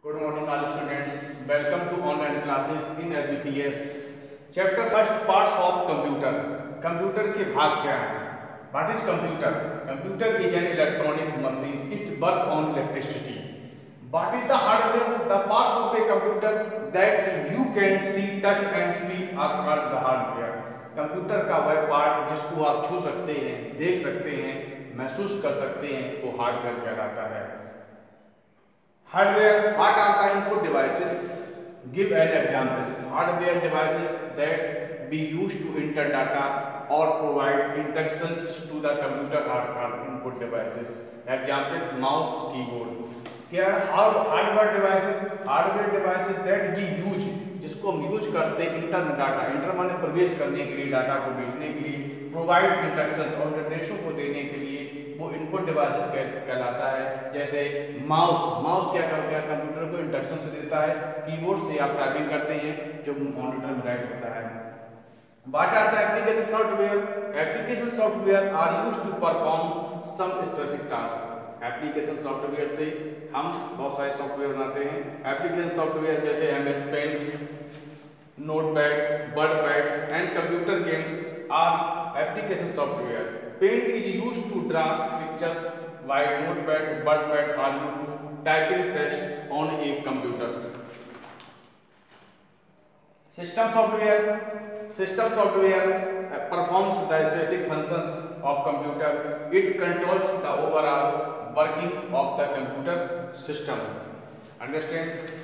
Good morning all students. Welcome to online classes in HBPS. Chapter first, parts of computer. Computer के भाग क्या हैं? What is computer? Computer is an electronic machine. It works on electricity. What is the hardware? The parts of a computer that you can see, touch and feel are called the hardware. Computer का वह part जिसको आप छू सकते हैं, देख सकते हैं, महसूस कर सकते हैं, वो हार्डवेयर कहलाता है. Hardware, what are the input devices? Give an examples. Hardware devices that be used to enter data or provide instructions to the computer are called input devices. Examples: mouse, keyboard. क्या hardware devices? Hardware devices that be used, जिसको हम use करते हैं inter data, inter माने प्रवेश करने के लिए, डाटा को भेजने के लिए, प्रोवाइड इंस्ट्रक्शंस और निर्देशों को देने के लिए, वो इनपुट डिवाइसेस कहलाता है. जैसे माउस क्या करता है? कंप्यूटर को इंस्ट्रक्शंस देता है. कीबोर्ड से आप टाइपिंग करते हैं जो मॉनिटर में राइट होता है. What are the application software? Application software are used to perform some specific task. Application software से हम बहुत सारे सॉफ्टवेयर बनाते हैं. एप्लीकेशन सॉफ्टवेयर जैसे MS paint, notepad, wordpads and computer games are application software. Paint is used to draw pictures, while notepad, wordpad are used to typing text on a computer. System software performs the basic functions of computer. It controls the overall working of the computer system. Understand?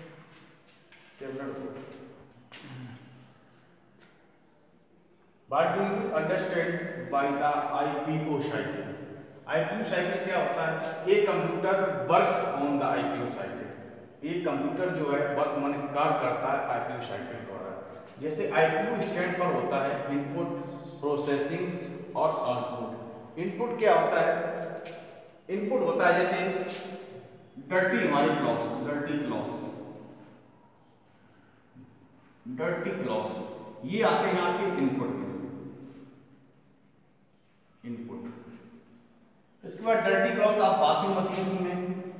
What do you understand by the IPO cycle? IPO cycle क्या होता है? एक computer works on the IPO cycle. एक computer जो है work माने कार्य करता है IPO cycle द्वारा. जैसे IPO स्टैंड फॉर होता है इनपुट, प्रोसेसिंग और आउटपुट. इनपुट क्या होता है? इनपुट होता है जैसे डर्टी हमारी क्लॉथ्स, डर्टी क्लॉथ्स, ये आते हैं आपके इनपुट में. इसके बाद डर्टी क्लॉथ आप वॉशिंग मशीन में,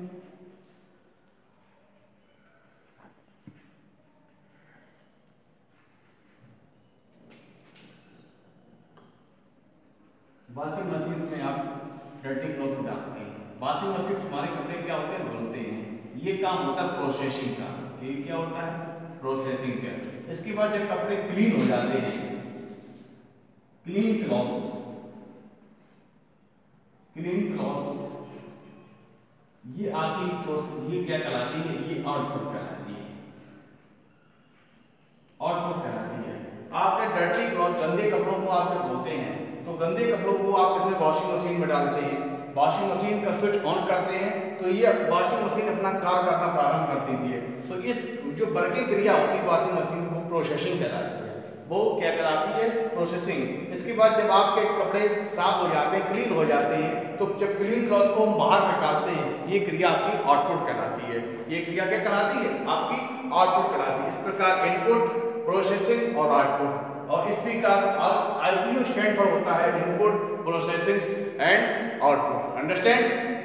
आप डर्टी क्लॉथ डालते हैं. वॉशिंग मशीन हमारे कपड़े क्या होते हैं? धुलते हैं. ये काम होता है प्रोसेसिंग का. ये क्या होता है? प्रोसेसिंग का. इसके बाद जब कपड़े क्लीन हो जाते हैं, क्लीन क्लॉथ्स, ये आपकी ये क्या कहलाती है? ये आउटपुट कहलाती है. आपने डर्टी क्लॉथ, गंदे कपड़ों को आप जब धोते हैं तो गंदे कपड़ों को आप अपने वॉशिंग मशीन में डालते हैं. वॉशिंग मशीन का स्विच ऑन करते हैं तो ये वॉशिंग मशीन अपना कार्य करना प्रारंभ कर देती है. तो इस जो वर्किंग क्रिया होती है वॉशिंग मशीन को प्रोसेसिंग कहलाती है. वो क्या कहलाती है? प्रोसेसिंग. इसके बाद जब आपके कपड़े साफ हो जाते हैं, क्लीन हो जाते हैं, तो जब क्लीन क्लॉथ को हम बाहर निकालते हैं, ये क्रिया आपकी आउटपुट कहलाती है. ये क्रिया क्या कहलाती है? आपकी आउटपुट कहलाती है. इस प्रकार इनपुट, प्रोसेसिंग और आउटपुट. और इस प्रकार IPO स्टैंड फॉर होता है input, processing and output. Understand?